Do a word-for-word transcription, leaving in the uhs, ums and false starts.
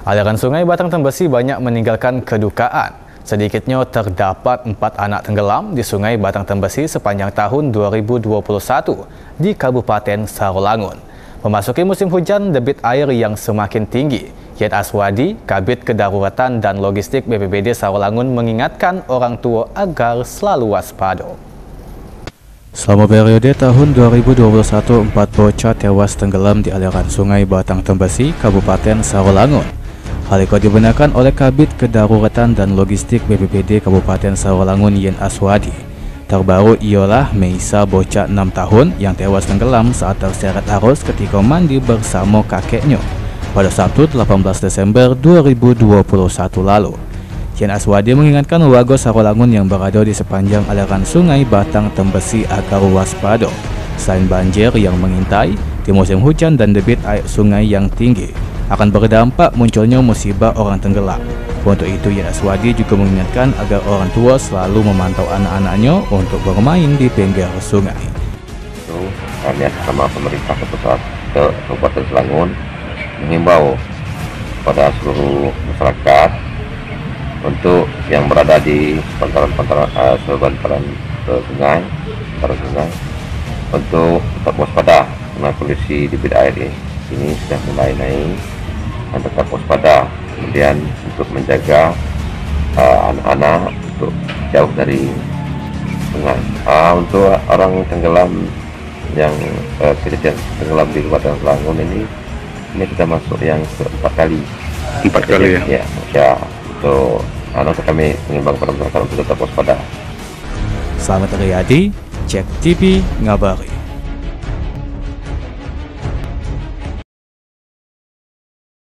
Aliran Sungai Batang Tembesi banyak meninggalkan kedukaan. Sedikitnya terdapat empat anak tenggelam di Sungai Batang Tembesi sepanjang tahun dua ribu dua puluh satu di Kabupaten Sarolangun. Memasuki musim hujan, debit air yang semakin tinggi. Yen Aswadi, Kabid Kedaruratan dan Logistik B P B D Sarolangun mengingatkan orang tua agar selalu waspada. Selama periode tahun dua ribu dua puluh satu, empat bocah tewas tenggelam di aliran Sungai Batang Tembesi, Kabupaten Sarolangun. Hal itu dibenarkan oleh Kabid Kedaruratan dan Logistik B P B D Kabupaten Sarolangun Yen Aswadi. Terbaru ialah Meisa, bocah enam tahun yang tewas tenggelam saat terseret arus ketika mandi bersama kakeknya pada Sabtu delapan belas Desember dua ribu dua puluh satu lalu. Yen Aswadi mengingatkan warga Sarolangun yang berada di sepanjang aliran Sungai Batang Tembesi agar waspada selain banjir yang mengintai di musim hujan dan debit air sungai yang tinggi akan berdampak munculnya musibah orang tenggelam. Untuk itu, Yen Aswadi juga mengingatkan agar orang tua selalu memantau anak-anaknya untuk bermain di pinggir sungai. Itu kami bersama pemerintah pusat Kabupaten Sarolangun mengimbau pada seluruh masyarakat untuk yang berada di bantaran-bantaran uh, sebantaran uh, sungai, bantaran sungai, untuk tetap waspada karena kondisi debit air ini sudah mulai naik, dan tetap waspada. Kemudian untuk menjaga anak-anak uh, untuk jauh dari sungai. Uh, untuk orang tenggelam yang uh, kejadian tenggelam di Kabupaten Sarolangun ini, ini kita masuk yang keempat kali. Empat kali ya? Ya, ya. Untuk anak kami mengimbau kepada masyarakat untuk tetap waspada. Selamat Riyadi, Cek T V ngabari.